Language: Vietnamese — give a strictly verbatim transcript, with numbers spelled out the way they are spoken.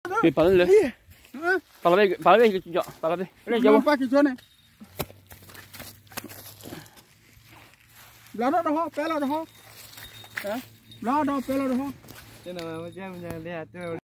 Đi vào lên. Vào đây, vào đây chọn, vào đây. Đây Đâu ba cái này. Lá đó đó, bé lá đó. Hả? Lá đó bé lá đó. Thế nào mà xem nhà